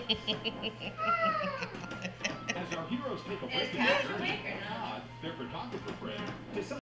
As our heroes take a break Is in Cash their awake journey, or not? their photographer friend,